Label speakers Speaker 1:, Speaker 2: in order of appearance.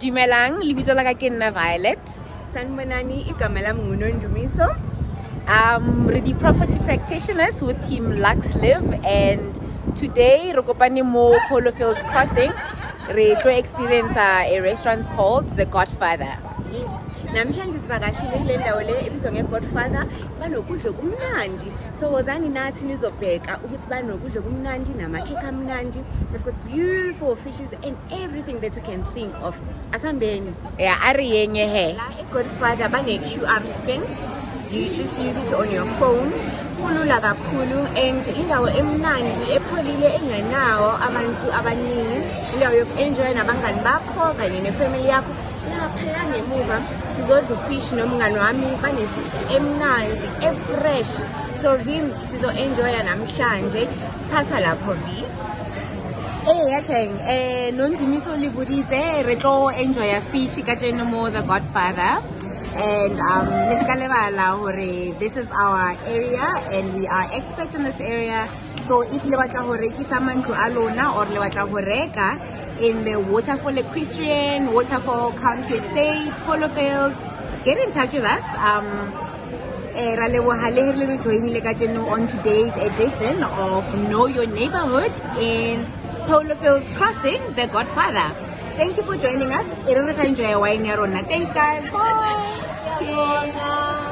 Speaker 1: Dumelang, lebitso la ka ke nna Violet.
Speaker 2: Sanibonani, igama lami nguNondumiso.
Speaker 1: We're the property practitioners with Team Lux Live, and today re kopane mo Polofields crossing. Re tlo experience a restaurant called the Codfather.
Speaker 2: Yes. Namhlanje sivakashile kule ndawo le ebizwa ngeCodfather, banokudla okumnandi. So wozani nathi nizobheka ukuthi banokudla okumnandi namakhekhe amnandi. They've got beautiful fishes and everything that you can think of. Asambeni.
Speaker 1: Yeah, ari yenye he.
Speaker 2: La eCodfather bane QR scan. You just use it on your phone. Kulula kakhulu and indawo emnandi epholile engenawo abantu abaningi. Indawo yoku-enjoy nabangani bakho kanye nefamily yakho. Lapha ngemuva sizodla ufish nomngani wami banefish emnandi efresh. So him sizo-enjoya namhlanje. Thatha lapho vi.
Speaker 1: Nondumiso le boditse re tlo enjoy fish ka jeno mo the Godfather. And this is our area and we are experts in this area. So if le batla ho rekisa mantlo a lona or le batla ho reka in the Waterfall Equestrian, Waterfall Country Estate, Polofields, get in touch with us. On today's edition of Know Your Neighborhood in Polofields Crossing, the Godfather. Thank you for joining us. Enjoy a wine. Thanks, guys. Bye. Cheers.